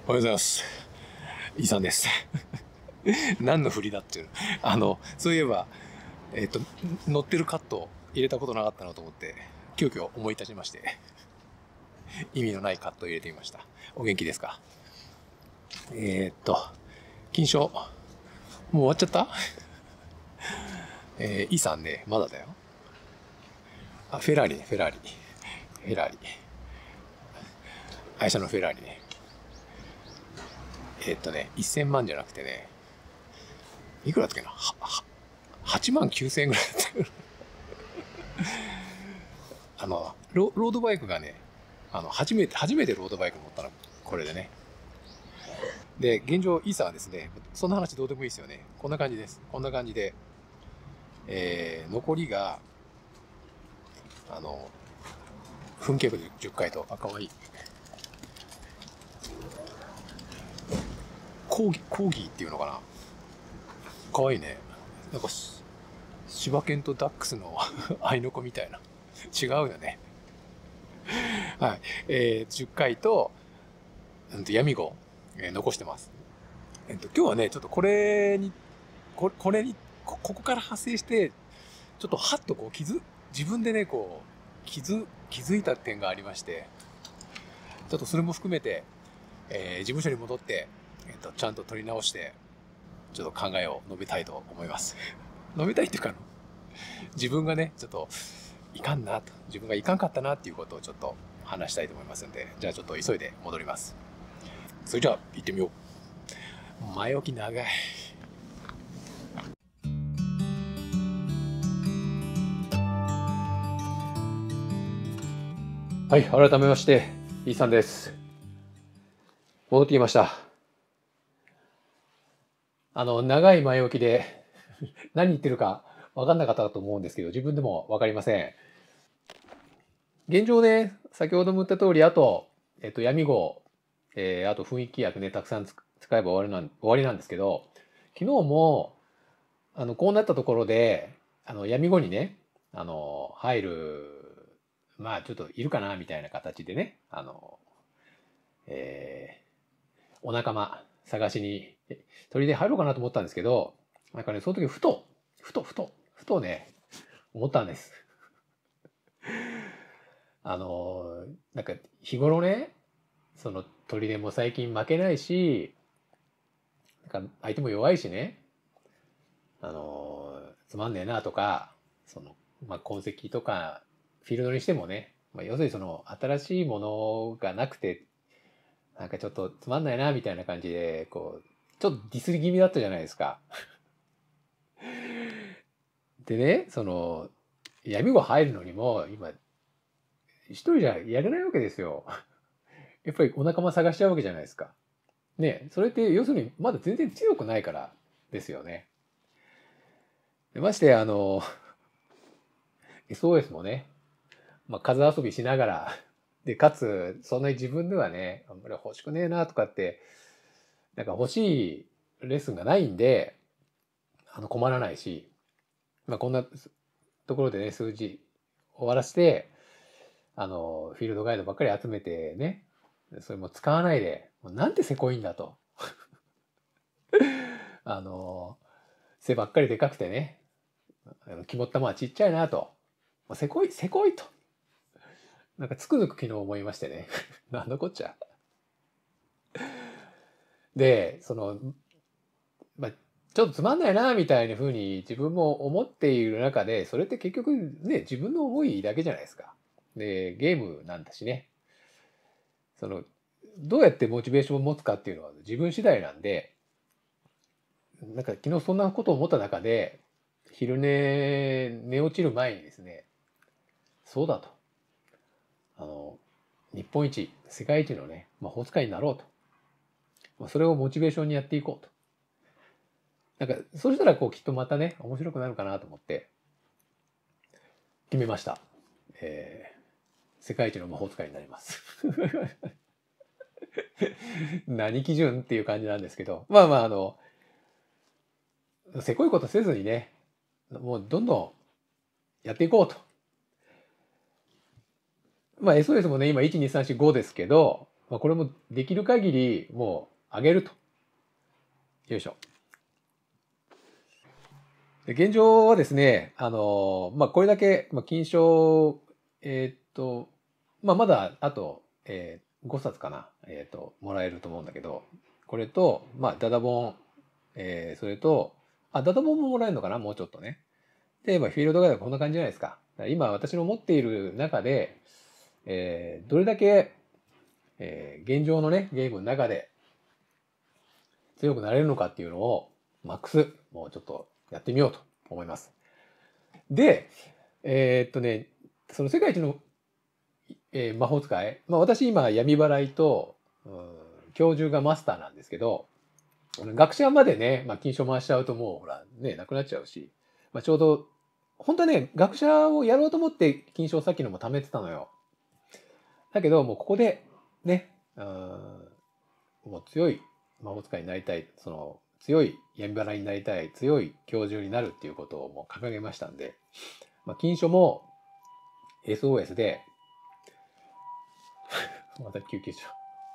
おはようございます。イさんです。何の振りだっていうの。そういえば、乗ってるカットを入れたことなかったなと思って、急遽思い立ちまして、意味のないカットを入れてみました。お元気ですか？金賞、もう終わっちゃった？イさんね、まだだよ。あ、フェラーリね、フェラーリ。フェラーリ。愛車のフェラーリね。1000万じゃなくてね、いくらだったっけな、8万9000円ぐらいだった。ロードバイクがね、初めてロードバイク乗ったの、これでね。で、現状、イーサはですね、そんな話どうでもいいですよね。こんな感じです。こんな感じで、残りが、噴気力10回と、かわいい。コーギーっていうのかな。かわいいね。なんか、柴犬とダックスの合いの子みたいな。違うよね。はい。10回と、闇号、残してます。今日はね、ちょっとここから派生して、ちょっとはっとこう自分でね、こう、気づいた点がありまして、ちょっとそれも含めて、事務所に戻って、ちゃんと取り直して、ちょっと考えを述べたいと思います。述べたいっていうか、自分がね、ちょっと、自分がいかんかったなっていうことをちょっと話したいと思いますんで、じゃあちょっと急いで戻ります。それじゃあ、行ってみよう。前置き長い。はい、改めまして、イーさんです。戻ってきました。長い前置きで何言ってるか分かんなかったと思うんですけど、自分でも分かりません。現状ね、先ほども言った通り、あと、闇号、あと雰囲気薬ね、たくさん使えば終わりなんですけど、昨日も、こうなったところで、闇号にね、入る、まあ、ちょっといるかな、みたいな形でね、お仲間探しに、鳥で入ろうかなと思ったんですけど、なんかね、その時ふとね、思ったんです。なんか日頃ね、その鳥でも最近負けないし、なんか相手も弱いしね、つまんねえなとか、痕跡とか、フィールドにしてもね、要するにその新しいものがなくて、なんかちょっとつまんないなみたいな感じで、こう、ちょっとディスり気味だったじゃないですか。でね、闇号入るのにも、今、一人じゃやれないわけですよ。やっぱりお仲間探しちゃうわけじゃないですか。ね、それって要するにまだ全然強くないからですよね。でまして、SOS もね、数遊びしながら、で、かつ、そんなに自分ではね、あんまり欲しくねえなとかって、なんか欲しいレッスンがないんで、困らないし、こんなところでね、数字終わらせて、フィールドガイドばっかり集めてね、それも使わないで、なんてせこいんだと。あの、背ばっかりでかくてね、肝っ玉はちっちゃいなと。せこいと。なんかつくづく昨日思いましてね。なんだこっちゃ。で、ちょっとつまんないな、みたいな風に自分も思っている中で、それって結局ね、自分の思いだけじゃないですか。で、ゲームなんだしね。どうやってモチベーションを持つかっていうのは自分次第なんで、なんか昨日そんなことを思った中で、昼寝落ちる前にですね、そうだと。日本一、世界一のね、魔法使いになろうと。それをモチベーションにやっていこうと。なんか、そうしたらこうきっとまたね、面白くなるかなと思って決めました。世界一の魔法使いになります。何基準っていう感じなんですけど、せこいことせずにね、もうどんどんやっていこうと。SOS もね、今1、2、3、4、5ですけど、 まあ、これもできる限りもう上げると。よいしょ。で現状はですね、まあ、これだけ、まあ、金賞、まあ、まだあと、5冊かな、もらえると思うんだけど、これと、まあ、ダダ本、それと、ダダ本ももらえるのかな、もうちょっとね。で、まあ、フィールドガイドはこんな感じじゃないですか。今、私の持っている中で、どれだけ、現状のね、ゲームの中で強くなれるのかっていうのを、マックス、もうちょっとやってみようと思います。で、その世界一の、魔法使い、まあ、私今闇払いと、教授がマスターなんですけど、学者までね、まあ、金賞回しちゃうともうほらね、なくなっちゃうし、まあ、ちょうど、本当はね、学者をやろうと思って金賞さっきのも貯めてたのよ。だけど、もうここでね、もう強い魔法使いになりたい、その強い闇払いになりたい、強い教授になるっていうことをもう掲げましたんで、まあ、金賞も SOS で、また救急車。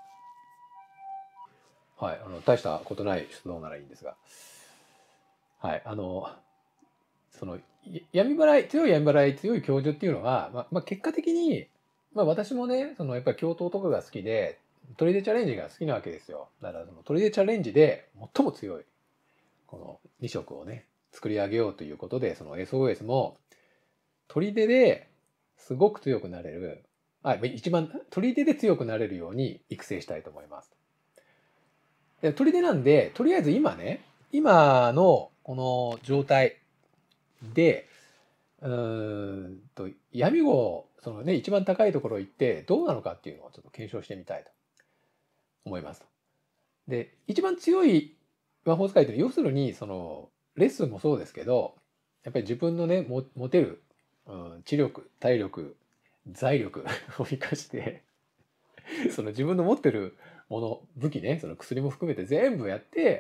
はい、大したことない出動ならいいんですが、はい、その闇払い、強い闇払い、強い教授っていうのは、まあ、結果的に、まあ、私もね、そのやっぱり教頭とかが好きで、砦チャレンジが好きなわけですよ。だからその砦チャレンジで最も強いこの2色をね作り上げようということで、その SOS も砦ですごく強くなれる、一番砦で強くなれるように育成したいと思います。砦なんで、とりあえず今ね、今のこの状態で、闇号、そのね、一番高いところ行ってどうなのかっていうのをちょっと検証してみたいと思います。で、一番強い魔法使いって要するに、その、レッスンもそうですけど、やっぱり自分のね、持てる、知力、体力、財力を生かしてその自分の持ってるもの、武器ね、その薬も含めて全部やって、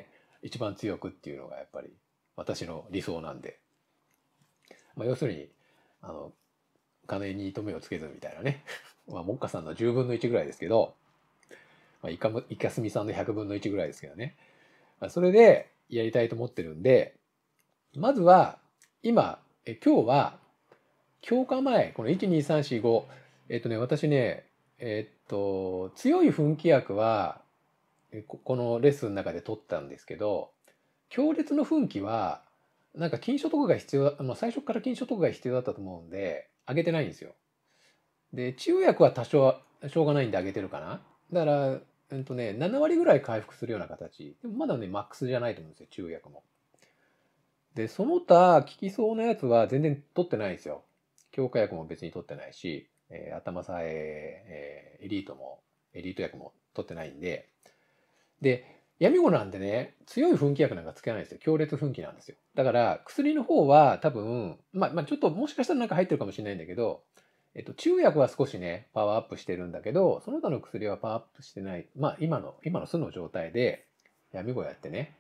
一番強くっていうのがやっぱり私の理想なんで。まあ、要するに、あの、金に糸目をつけずみたいなね。まあ、モッカさんの10分の1ぐらいですけど、まあ、イカスミさんの100分の1ぐらいですけどね。まあ、それでやりたいと思ってるんで、まずは、今、今日は、強化前、この1、2、3、4、5、私ね、強い噴気薬は、このレッスンの中で取ったんですけど、強烈の噴気は、なんか禁書とかが必要だ、最初から禁書とかが必要だったと思うんで、上げてないんですよ。で、治癒薬は多少はしょうがないんで上げてるかな。だから、7割ぐらい回復するような形。でもまだね、マックスじゃないと思うんですよ、治癒薬も。で、その他、効きそうなやつは全然取ってないんですよ。強化薬も別に取ってないし、頭さえ、エリート薬も取ってないんで。で、闇子なんでね、強い噴気薬なんかつけないんですよ。強烈噴気なんですよ。だから、薬の方は多分、ちょっともしかしたらなんか入ってるかもしれないんだけど、治癒薬は少しね、パワーアップしてるんだけど、その他の薬はパワーアップしてない。今の素の状態で、闇子やってね、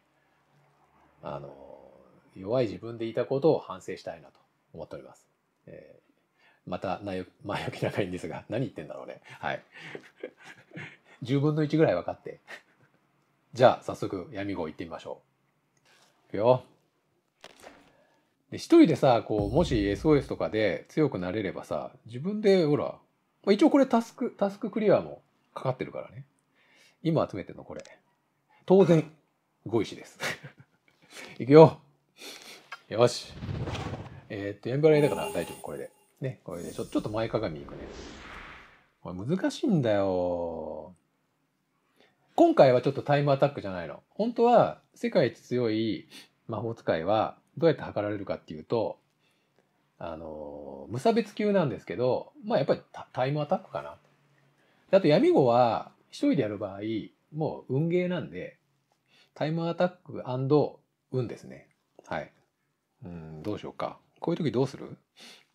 弱い自分でいたことを反省したいなと思っております。また前置き長いんですが、何言ってんだろうね。はい。10分の1ぐらい分かって。じゃあ、早速、闇号行ってみましょう。いくよ。で、一人でさ、こう、もし SOS とかで強くなれればさ、自分で、ほら、一応これタスククリアもかかってるからね。今集めてるの、これ。当然、5石です。いくよ。よし。闇払いだから大丈夫、これで。ね、これでちょっと前かがみいくね。これ難しいんだよ。今回はちょっとタイムアタックじゃないの。本当は世界一強い魔法使いはどうやって測られるかっていうと、無差別級なんですけど、やっぱりタイムアタックかな。あと闇子は一人でやる場合、もう運ゲーなんで、タイムアタック運ですね。はい。どうしようか。こういう時どうする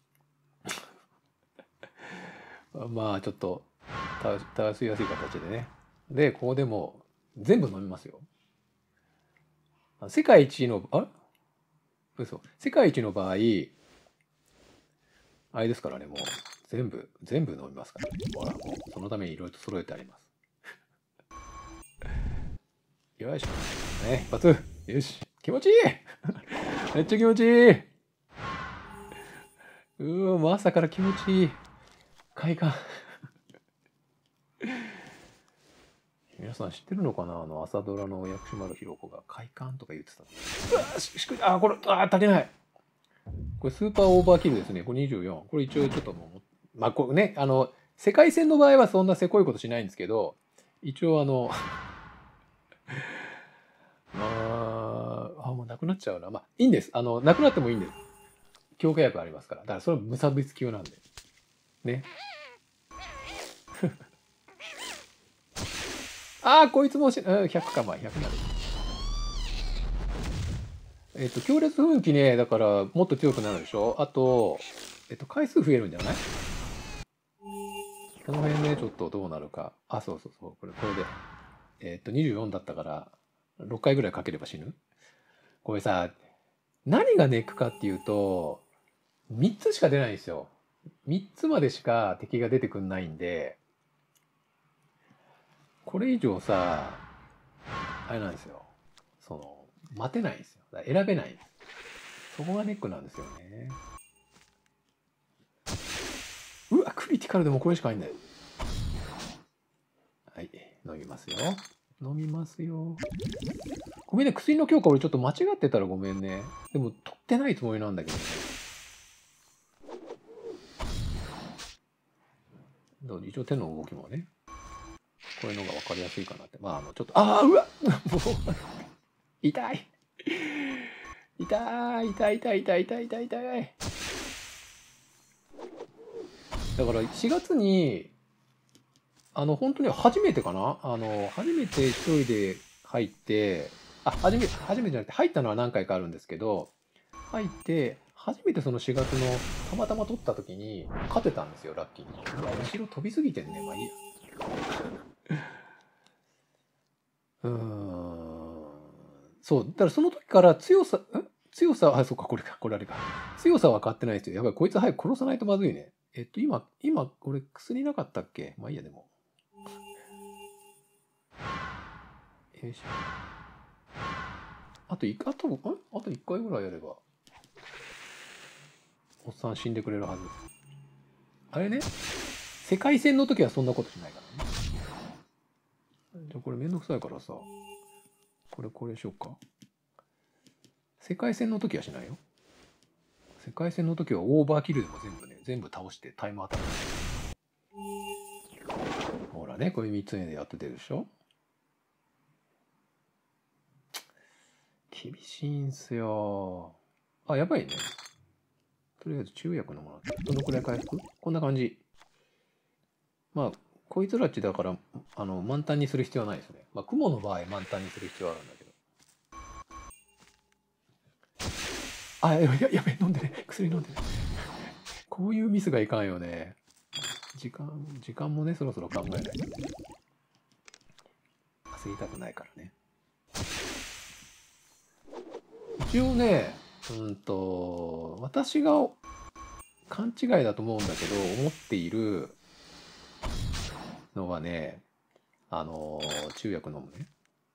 ちょっと、たわしやすい形でね。で、ここでも全部飲みますよ。世界一の、嘘。世界一の場合、あれですからね、もう全部飲みますからね。ほら、もうそのためにいろいろと揃えてあります。 よいしょ。ね、一発。よし。気持ちいいめっちゃ気持ちいい。もう朝から気持ちいい。快感。皆さん知ってるのかな、朝ドラの薬師丸ひろ子が快感とか言ってた。これ、足りない。これスーパーオーバーキルですね。これ24。これ一応ちょっともう、まあ、これね、世界戦の場合はそんなせこいことしないんですけど、一応もうなくなっちゃうな。まあ、いいんです。なくなってもいいんです。強化薬ありますから。だからそれは無差別級なんで。ね。こいつも100か、まあ100なる。強烈噴気ね、だからもっと強くなるでしょ。あと、回数増えるんじゃない？この辺ね、ちょっとどうなるか。そうそうそう。これで。24だったから、6回ぐらいかければ死ぬ。これさ、何がネックかっていうと、3つしか出ないんですよ。3つまでしか敵が出てくんないんで、これ以上さ、あれなんですよ。待てないんですよ。だから選べないんです。そこがネックなんですよね。うわ、クリティカルでもこれしかないんだよ。はい、飲みますよ。飲みますよ。ごめんね、薬の強化俺ちょっと間違ってたらごめんね。でも、取ってないつもりなんだけどね。一応手の動きもね、こういうのが分かりやすいかなって。まあ、ちょっと、うわもう、痛い痛い痛い痛い痛い痛い痛い痛い。だから4月に、本当に初めてかな、初めて一人で入って、初めてじゃなくて入ったのは何回かあるんですけど、入って、初めてその4月のたまたま取った時に勝てたんですよ、ラッキーに。後ろ飛びすぎてんね。まあいいや。そう。だからその時から強さ、そうか、これあれか。強さは変わってないですよ。やばい、こいつ早く殺さないとまずいね。今、これ薬なかったっけ？まあいいや、でも。よいしょ。あと1回ぐらいやれば、おっさん死んでくれるはずです。あれね、世界戦の時はそんなことしないからね。じゃあこれめんどくさいからさ、これしようか。世界戦の時はしないよ。世界戦の時はオーバーキルでも全部倒してタイムアタック。ほらね、これ3つ目でやっててるでしょ。厳しいんすよ。やばいね。とりあえず中薬のもの。どのくらい回復？こんな感じ。まあ、こいつらっちだから、満タンにする必要はないですね。まあ、雲の場合満タンにする必要はあるんだけど。やべ、飲んでね。薬飲んでね。こういうミスがいかんよね。時間もね、そろそろ考えないとね。焦りたくないからね。一応ね、私が勘違いだと思うんだけど、思っているのはね、中薬飲むね。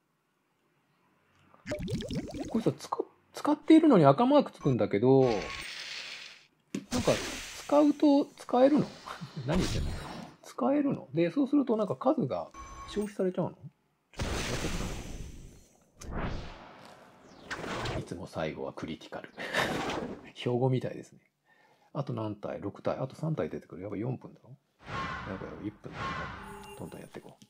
これさ、使っているのに赤マークつくんだけど、なんか、使うと使えるの何言ってんの？使えるので、そうするとなんか数が消費されちゃうの？ちょっとやったことない。いつも最後はクリティカル。標語みたいですね。あと何体？ 6 体。あと3体出てくる。やばい、4分だろ。やばい、1分だ。どんどんやっていこ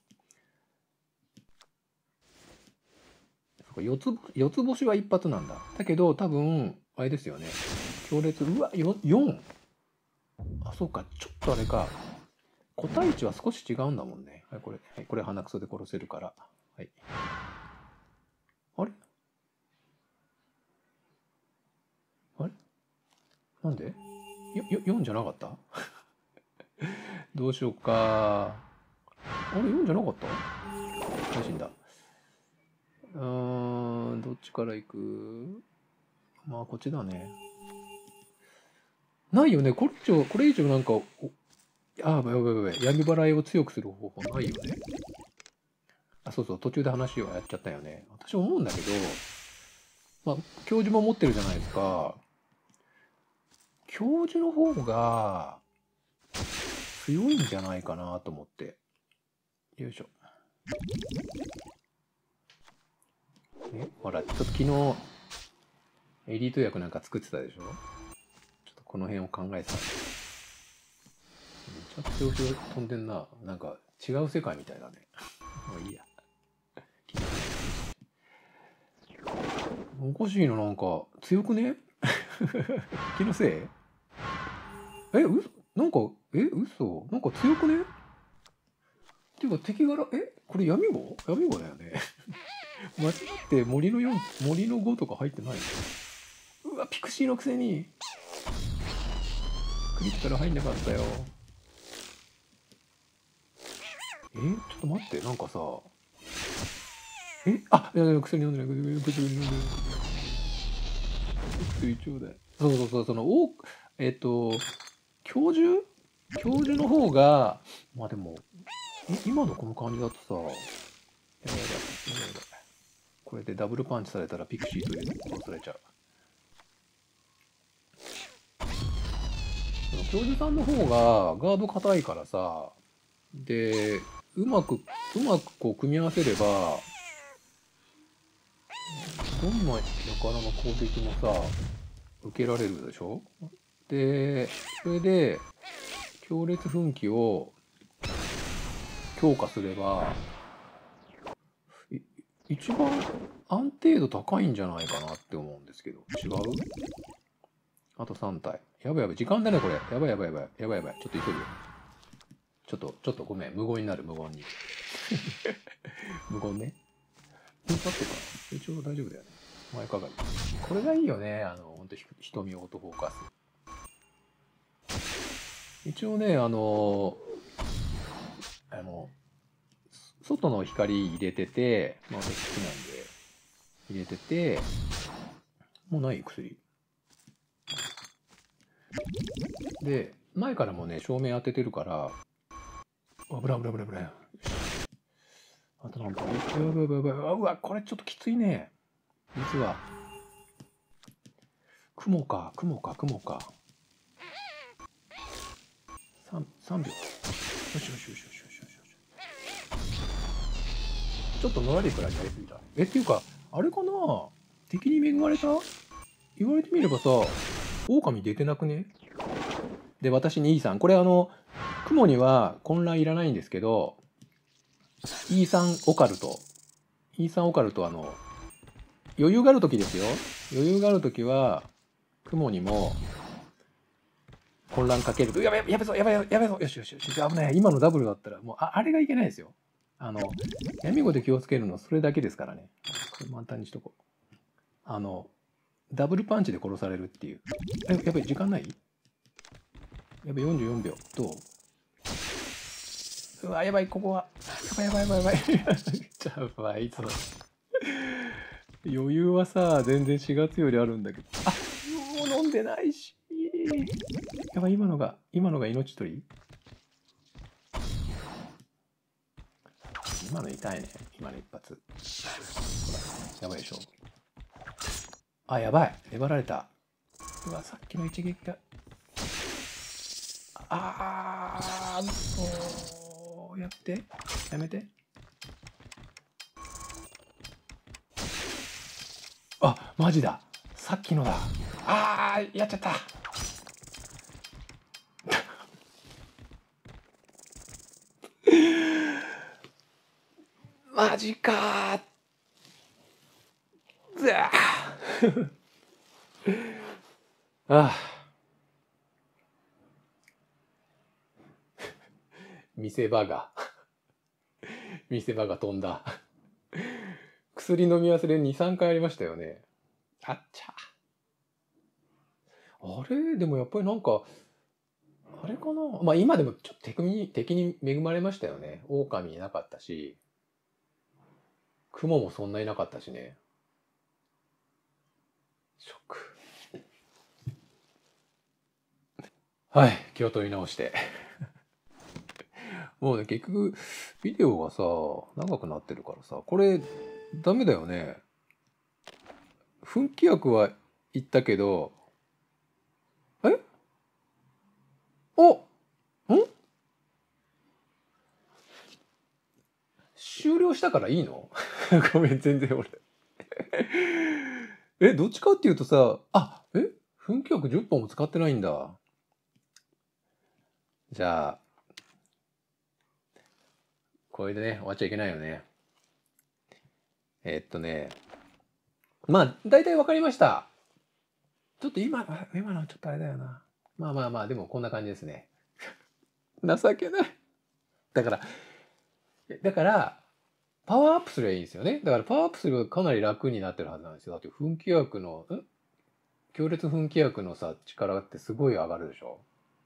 う。四つ星は一発なんだ。だけど、多分、あれですよね。強烈、4。そうか、ちょっとあれか。個体値は少し違うんだもんね。はい、これ鼻くそで殺せるから。はい。あれなんで4じゃなかったどうしようか。あれ 4 じゃなかった？死んだ。どっちから行く？まあ、こっちだね。ないよね。これ以上なんか、やばい。闇払いを強くする方法ないよね。 あ、そうそう、途中で話をやっちゃったよね。私思うんだけど、まあ、教授も持ってるじゃないですか。教授の方が強いんじゃないかなと思って。よいしょ。ほら、ちょっと昨日、エリート薬なんか作ってたでしょ。ちょっとこの辺を考えてた。めちゃくちゃ後ろ飛んでんな。なんか違う世界みたいだね。もういいや。おかしいの、なんか強くね。気のせい。なんか、嘘なんか強くね。っていうか敵柄、これ闇号だよね。間違って森の5とか入ってないの。うわ、ピクシーのくせに。クリティカル入んなかったよ。ちょっと待って、なんかさ。いや、薬飲んでない、薬飲んでない。薬ちょうだい。そう、教授の方が、まあでも、今のこの感じだとさ、やばい。これでダブルパンチされたらピクシーという殺されちゃう。教授さんの方がガード硬いからさ、で、うまくこう組み合わせれば、どんな輩の攻撃もさ、受けられるでしょ。で、それで、強烈奮起を強化すれば、一番安定度高いんじゃないかなって思うんですけど、違う？あと3体。やばい、時間だね、これ。やばい。ちょっと急ぐよ。ちょっとごめん、無言になる、無言に。無言ね。立ってかな。一応大丈夫だよね。前かがみ。これがいいよね、ほんと瞳オートフォーカス。一応ね、外の光入れてて、まあ私好きなんで、入れてて、もうない薬。で、前からもね、照明当ててるから、危ない。あと何分？やばい。うわ、これちょっときついね。実は。雲か。3秒。よし。ちょっとのらりくらいやりすぎた。っていうか、あれかな、敵に恵まれた？言われてみればさ、狼出てなくね？で、私に E さん。これ雲には混乱いらないんですけど、E さんオカルト。余裕がある時ですよ。余裕がある時は、雲にも混乱かけると、やべぞ。よし。危ない。今のダブルだったら、もう、あれがいけないですよ。闇語で気をつけるのそれだけですからね。これ満タンにしとこう。ダブルパンチで殺されるっていう。やべ、時間ない？やべ、44秒。どう？うわ、やばい、ここは。やばい。やばいぞ。余裕はさ、全然4月よりあるんだけど。もう飲んでないし。やばい、今のが命取り？今の痛いね。今の一発。やばいでしょ。やばい。粘られた。うわ、さっきの一撃が。そうやって。やめて。マジだ。さっきのだ。やっちゃった。マジか見せ場が飛んだ。薬飲み忘れ2、3回ありましたよね。あっちゃ。あれでもやっぱりなんか、あれかな、まあ今でもちょっと敵に恵まれましたよね。狼いなかったし、雲もそんないなかったしね。ショック。はい、気を取り直して。 もうね、結局、ビデオがさ、長くなってるからさ、これ、ダメだよね。噴気薬は言ったけど、えおん終了したからいいの？ごめん、全然俺。どっちかっていうとさ、噴気薬10本も使ってないんだ。じゃあ、これでね、終わっちゃいけないよね。まあ、大体わかりました。ちょっと今のはちょっとあれだよな。まあまあまあ、でもこんな感じですね。情けない。だから、だから、パワーアップすればいいんですよね。だからパワーアップすればかなり楽になってるはずなんですよ。だって噴気薬の、強烈噴気薬のさ、力ってすごい上がるでしょ。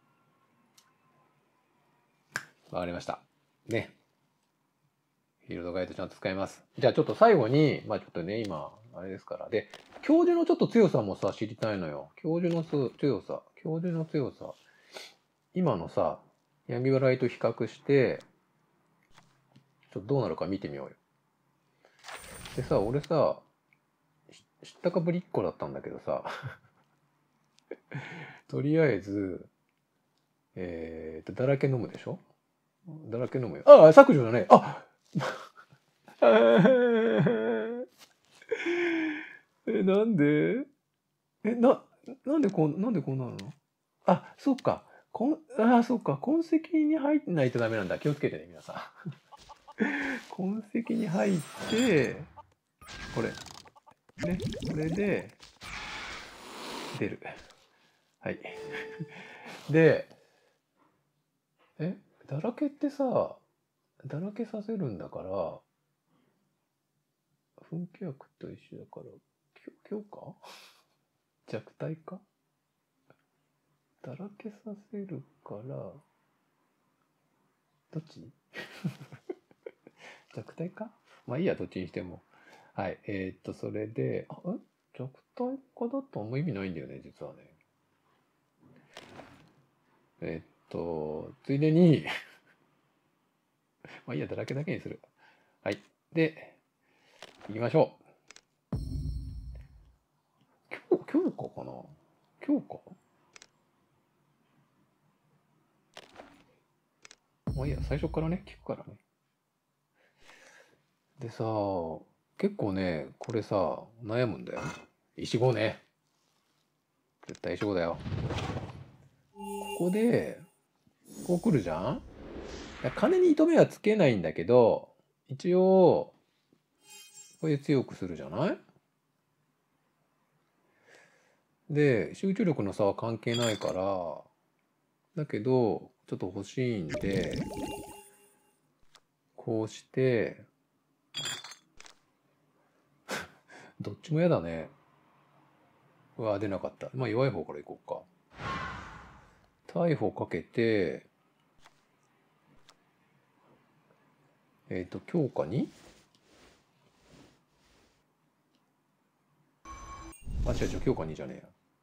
わかりました。ね。フィールドガイドちゃんと使います。じゃあちょっと最後に、まあちょっとね、今、あれですから。で、教授のちょっと強さもさ、知りたいのよ。教授の強さ。教授の強さ。今のさ、闇払いと比較して、ちょっとどうなるか見てみようよ。でさ、俺さ、知ったかぶりっ子だったんだけどさ、とりあえず、だらけ飲むでしょ？だらけ飲むよ。ああ、削除だね。あなんでえ、な、なんでこうなるの？あ、そうか。そうか。痕跡に入ってないとダメなんだ。気をつけてね、皆さん。痕跡に入って、これ。ね。これで、出る。はい。で、だらけってさ、だらけさせるんだから、噴気薬と一緒だから、強化？弱体化？だらけさせるから、どっち？弱体化？まあいいや、どっちにしても。はい。それで、弱体化だとあんま意味ないんだよね、実はね。ついでにまあいいや、だらけだけにする。はい。で、行きましょう。強化かな？強化？まあいいや、最初からね、聞くからね。でさ、結構ね、これさ、悩むんだよ。石5ね。絶対石5だよ。ここで、こう来るじゃん？金に糸目はつけないんだけど、一応、これで強くするじゃない？で、集中力の差は関係ないから、だけど、ちょっと欲しいんで、こうして、どっちも嫌だね。うわ、出なかった。まあ弱い方からいこうか。逮捕かけて、強化に違う、強化にじゃね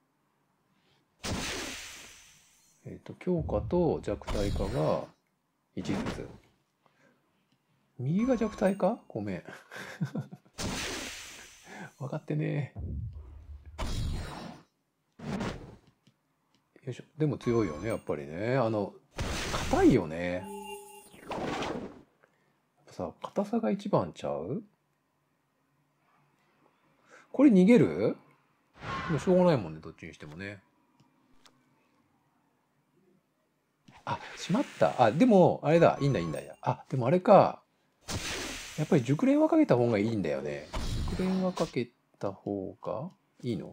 えや。強化と弱体化が1ずつ。右が弱体化？ごめん。分かってねえ。よいしょ。でも強いよね、やっぱりね。硬いよね。さ、硬さが一番ちゃう？これ逃げる？でもしょうがないもんね、どっちにしてもね。しまった。でも、あれだ。いいんだ、いいんだや。でもあれか。やっぱり熟練はかけた方がいいんだよね。熟練はかけた方がいいの？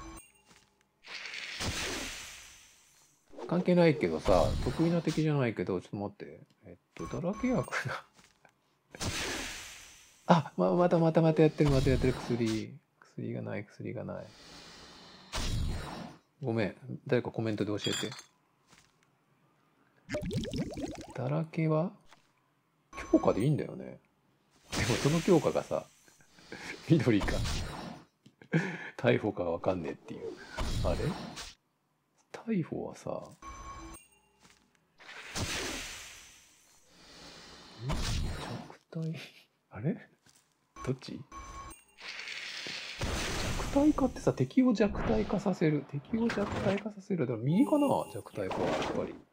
関係ないけどさ、得意な敵じゃないけど、ちょっと待って。だらけ薬がまたやってる、薬がない、薬がない。ごめん。誰かコメントで教えて。だらけは強化でいいんだよね。でもその強化がさ、緑か逮捕かわかんねえっていう。あれ逮捕はさ、 体、あれどっち？弱体化ってさ、敵を弱体化させる。敵を弱体化させる。でも右かな弱体化はやっぱり。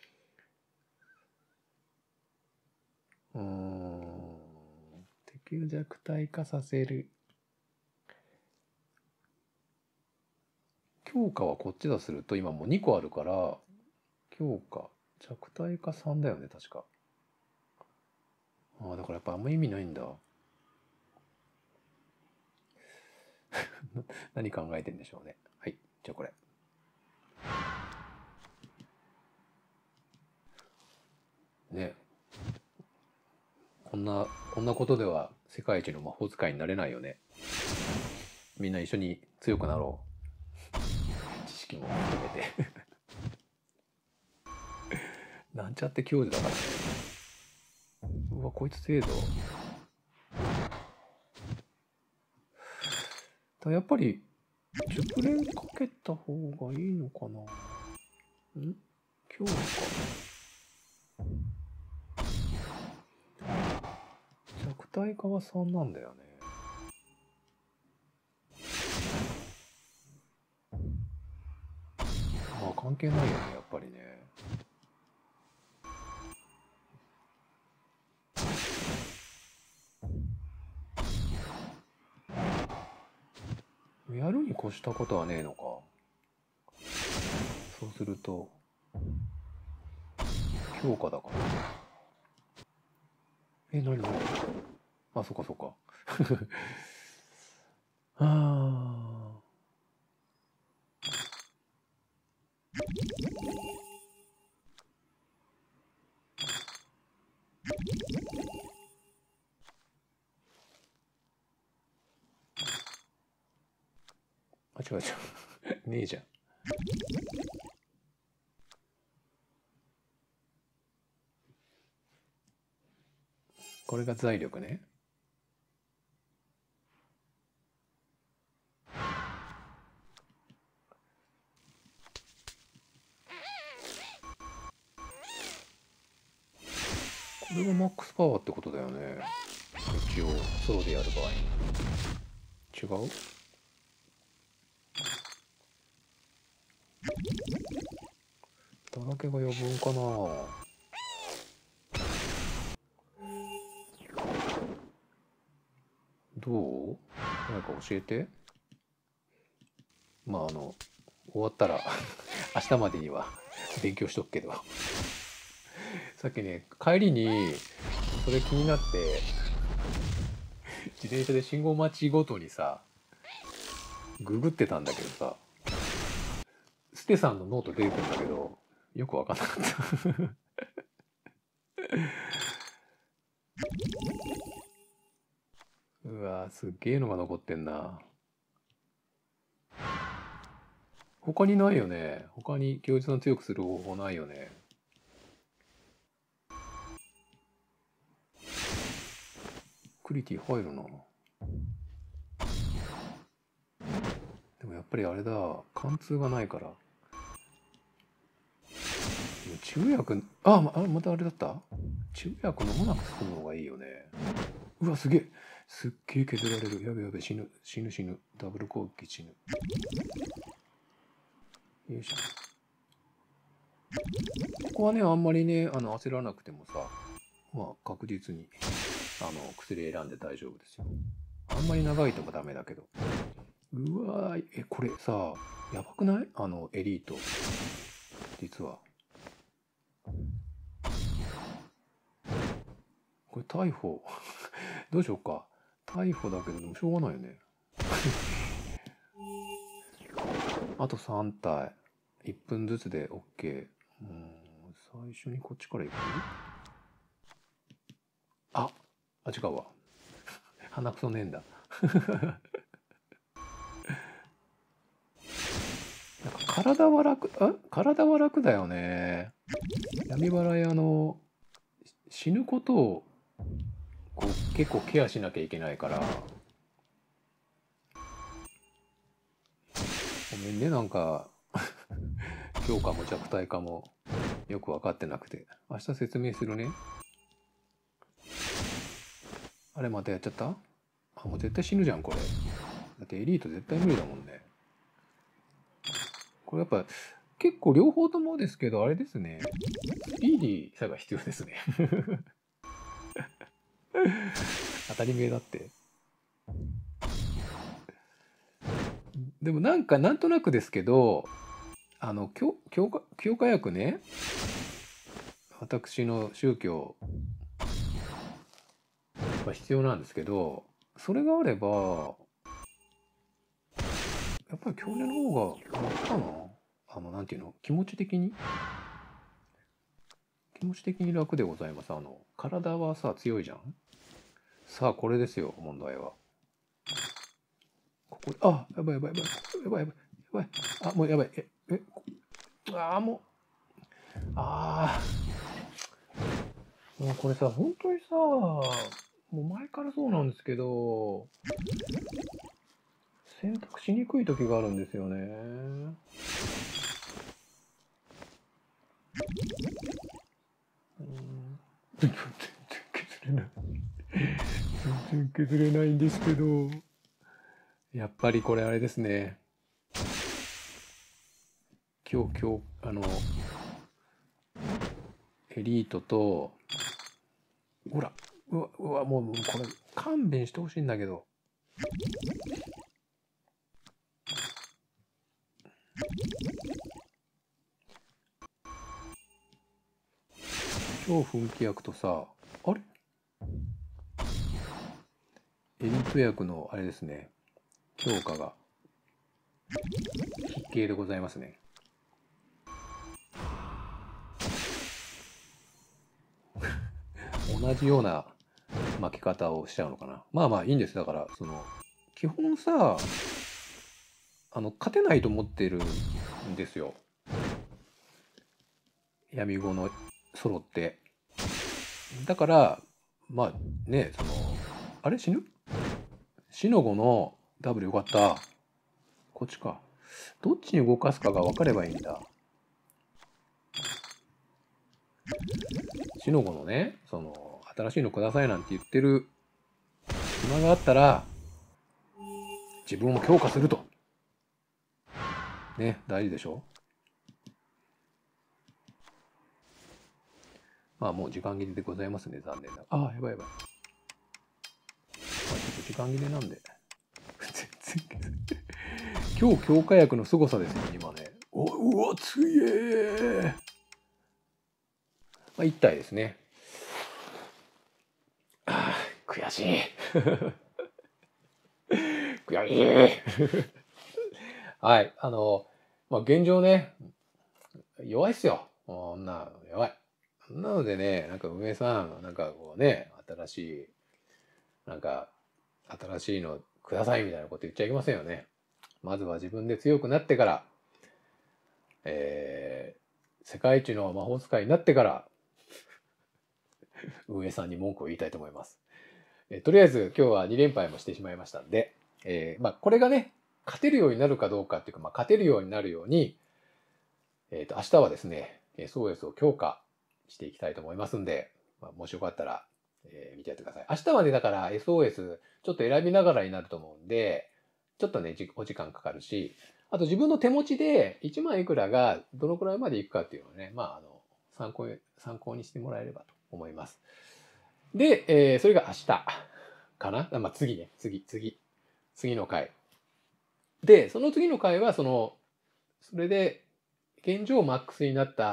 敵を弱体化させる。強化はこっちだすると今もう2個あるから、強化、弱体化3だよね、確か。ああ、だからやっぱあんま意味ないんだ。何考えてんでしょうね。はい、じゃあこれ。ね。こんなことでは世界一の魔法使いになれないよね。みんな一緒に強くなろう。知識も含めて。なんちゃって教授だからね。うわ、こいつ程度。やっぱり、熟練かけた方がいいのかな。強化。弱体化は3なんだよね。まあ関係ないよね、やっぱりね。やるに越したことはねえのか。そうすると、強化だから。何あ、そっかそっか。ああ。あ、違う違う。ねえじゃん。これが財力ね。これがマックスパワーってことだよね。一応、ソロでやる場合に。違う？だらけが余分かな。どう？何か教えて。まあ終わったら明日までには勉強しとくけどさっきね帰りにそれ気になって自転車で信号待ちごとにさググってたんだけどさステさんのノート出てくるんだけどよく分かんなかったうわすっげえのが残ってんな。他にないよね。他に供述の強くする方法ないよね。クリティ入るな。でもやっぱりあれだ、貫通がないから。治癒薬、またあれだった。治癒薬飲まなくて済むのがいいよね。うわ、すげえ。すっげえ削られる。やべやべ、死ぬ。死ぬ死ぬ。ダブル攻撃死ぬ。よいしょ。ここはね、あんまりね、焦らなくてもさ、まあ、確実に、薬選んで大丈夫ですよ。あんまり長いとかダメだけど。うわー、これさ、やばくない？エリート。実は。これ逮捕。どうしようか。逮捕だけど、でもしょうがないよね。あと3体。1分ずつで OK。最初にこっちから行く？違うわ。鼻くそねえんだ。なんか体は楽だよね。闇払い死ぬことをこう結構ケアしなきゃいけないから。ごめんね、なんか強化も弱体化もよく分かってなくて。明日説明するね。 あれまたやっちゃった？もう絶対死ぬじゃん、これ。だってエリート絶対無理だもんね。これやっぱ、結構両方ともですけど、あれですね。スピーディーさが必要ですね。当たり前だって。でもなんか、なんとなくですけど、教科薬ね、私の宗教は必要なんですけど、それがあれば、やっぱり教授の方が楽かな。なんていうの、気持ち的に楽でございます。体はさ、強いじゃん。さあ、これですよ、問題は。ここ、やばいやばいやばい。やばいやばい。やばい。もうやばい。もうこれさ、本当にさ、もう前からそうなんですけど、選択しにくい時があるんですよね。全然削れない。全然削れないんですけど、やっぱりこれあれですね。今日、エリートと、ほら、うわ、もうこれ勘弁してほしいんだけど。超奮起役とさ、あれエリート役のあれですね、強化が筆形でございますね。同じような負け方をしちゃうのかな。まあまあいいんです。だから基本さ、勝てないと思ってるんですよ、闇碁のソロって。だからまあね、あれ死ぬ死の5の W よかった。こっちか。どっちに動かすかが分かればいいんだ。死の5のね、新しいのくださいなんて言ってる暇があったら、自分を強化すると。ね、大事でしょ。まあもう時間切れでございますね、残念な。やばいやばい。ちょっと時間切れなんで。全然。今日強化薬の凄さですよ、今ね。うわ、強え。1体ですね。悔しい。悔しい。はい。現状ね、弱いっすよ。こんな、弱い。なのでね、なんか運営さん、なんかこうね、なんか、新しいのくださいみたいなこと言っちゃいけませんよね。まずは自分で強くなってから、世界一の魔法使いになってから、運営さんに文句を言いたいと思います。とりあえず今日は2連敗もしてしまいましたんで、これがね、勝てるようになるかどうかっていうか、勝てるようになるように、明日はですね、SOS を強化していきたいと思いますんで、もしよかったら、見てやってください。明日はね、だから SOS ちょっと選びながらになると思うんで、ちょっとね、お時間かかるし、あと自分の手持ちで1万いくらがどのくらいまでいくかっていうのをね、参考にしてもらえればと思います。で、それが明日かな。次ね、次の回。で、その次の回は、それで、現状マックスになった、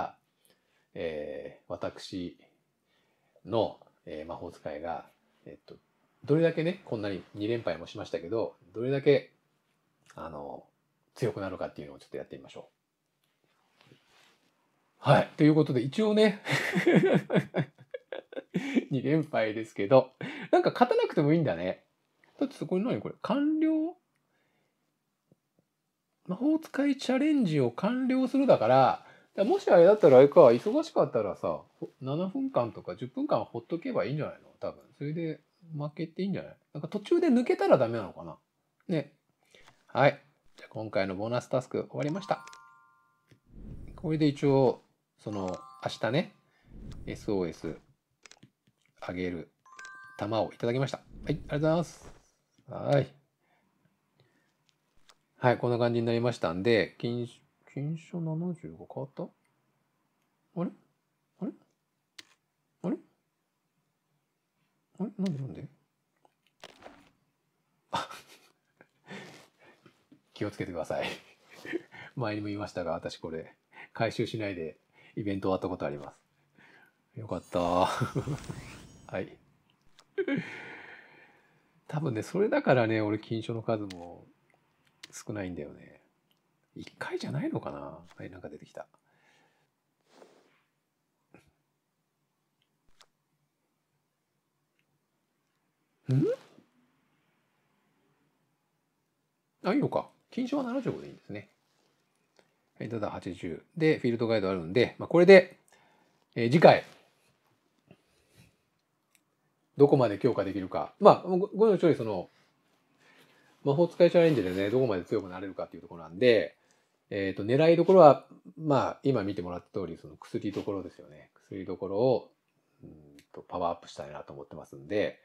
私の、魔法使いが、どれだけね、こんなに2連敗もしましたけど、どれだけ、強くなるかっていうのをちょっとやってみましょう。はい。ということで、一応ね、2連敗ですけど、なんか勝たなくてもいいんだね。だってこれ何これ完了魔法使いチャレンジを完了するだから、もしあれだったらあれか、忙しかったらさ、7分間とか10分間ほっとけばいいんじゃないの多分。それで負けていいんじゃない？なんか途中で抜けたらダメなのかなね。はい。じゃあ今回のボーナスタスク終わりました。これで一応、明日ね、SOS あげる玉をいただきました。 ありがとうございます。はい。はい、こんな感じになりましたんで、金賞70が変わった？あれあれあれあれなんで気をつけてください。前にも言いましたが、私これ、回収しないでイベント終わったことあります。よかった。はい。多分ね、それだからね、俺、金賞の数も少ないんだよね。1回じゃないのかな。はい、なんか出てきた。んあ、いいのか。金賞は75でいいんですね。はい、ただ80。で、フィールドガイドあるんで、これで、次回、どこまで強化できるか。ごのちょい魔法使いチャレンジでね、どこまで強くなれるかっていうところなんで、狙いどころは、今見てもらった通り、その薬どころですよね。薬どころを、パワーアップしたいなと思ってますんで、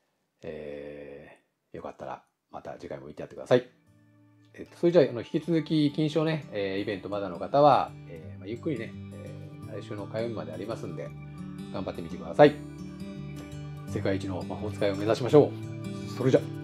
よかったら、また次回も見てやってください。それじゃあ、引き続き、金賞ね、イベントまだの方は、ゆっくりね、来週の火曜日までありますんで、頑張ってみてください。世界一の魔法使いを目指しましょう。それじゃ。